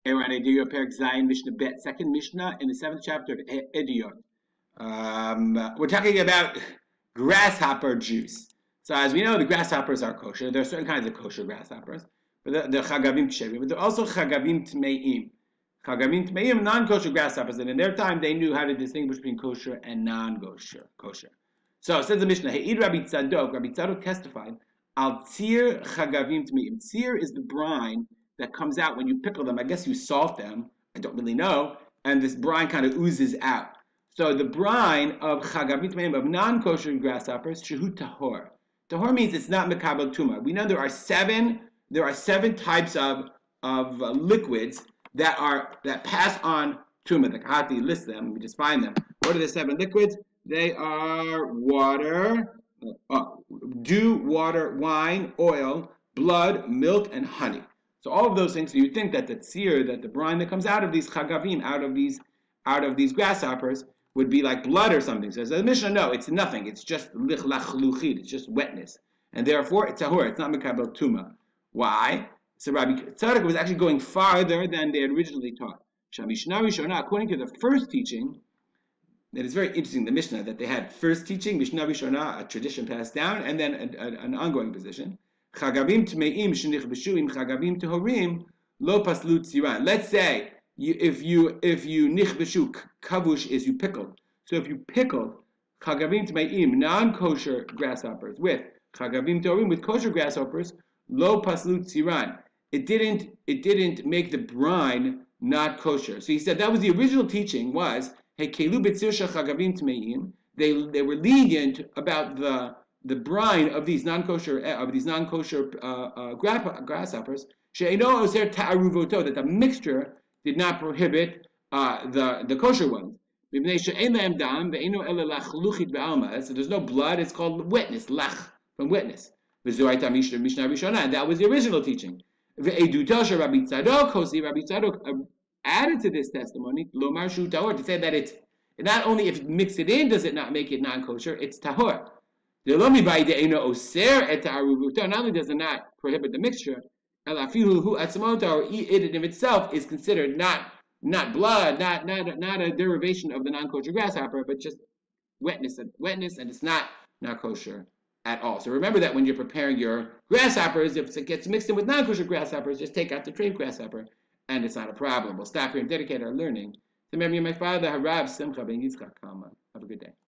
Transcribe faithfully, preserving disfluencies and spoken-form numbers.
Eran Eduyot Perek Zayin Mishnah Bet, second Mishnah in the seventh chapter of Eduyot. Um, we're talking about grasshopper juice. So as we know, the grasshoppers are kosher. There are certain kinds of kosher grasshoppers, but they're, they're chagavim t'shevim, but they're also chagavim t'meim. Chagavim t'meim, non-kosher grasshoppers, and in their time they knew how to distinguish between kosher and non-kosher. Kosher. So says the Mishnah, He'id Rabbi Tzadok, Rabbi Tzadok testified, Al tzir chagavim t'meim. Tzir is the brine that comes out when you pickle them. I guess you salt them. I don't really know. And this brine kind of oozes out. So the brine of chagavim t'meim, of non-kosher grasshoppers, shehu tahor. Tahor means it's not mekabel tuma. We know there are seven. There are seven types of of uh, liquids that are that pass on tuma. The Kahati lists them. We just find them. What are the seven liquids? They are water, uh, dew, water, wine, oil, blood, milk, and honey. So all of those things. So you think that the tzir, that the brine that comes out of these chagavim, out of these, out of these grasshoppers, would be like blood or something. So the Mishnah, no, it's nothing. It's just lichlach luchid. It's just wetness, and therefore it's tahor. It's not mekabel tuma. Why? So Rabbi Tzadok was actually going farther than they had originally taught. Mishnah Rishonah, according to the first teaching, it is very interesting. The Mishnah that they had first teaching, Mishnah Rishonah, a tradition passed down, and then a, a, an ongoing position. Chagavim t'meim shenichbeshu im chagavim tehorim lo paslu tziran. Let's say you, if you if you nichbeshu, kavush is you pickled. So if you pickled chagavim t'meim, non-kosher grasshoppers, with chagavim tehorim, with kosher grasshoppers, lo paslu tziran. It didn't it didn't make the brine not kosher. So he said that was the original teaching was hey kelu b'tzir shel chagavim t'meim. They they were lenient about the the brine of these non-kosher of these non-kosher uh, uh, grasshoppers, she'eno oser ta'aruvoto, that the mixture did not prohibit uh, the the kosher ones. So there's no blood; it's called wetness, lach, from wetness. And that was the original teaching. Eduyot Rabbi Tzadok, Rabbi Tzadok added to this testimony to say that it's not only if you mix it in does it not make it non-kosher, it's tahor. Not only does it not prohibit the mixture, or it in itself is considered not not blood, not not not a derivation of the non-kosher grasshopper, but just wetness and wetness, and it's not not kosher at all. So remember that when you're preparing your grasshoppers, if it gets mixed in with non-kosher grasshoppers, just take out the trained grasshopper, and it's not a problem. We'll stop here and dedicate our learning to memory of my father, Harav Simcha ben Yitzchak Kalman. Have a good day.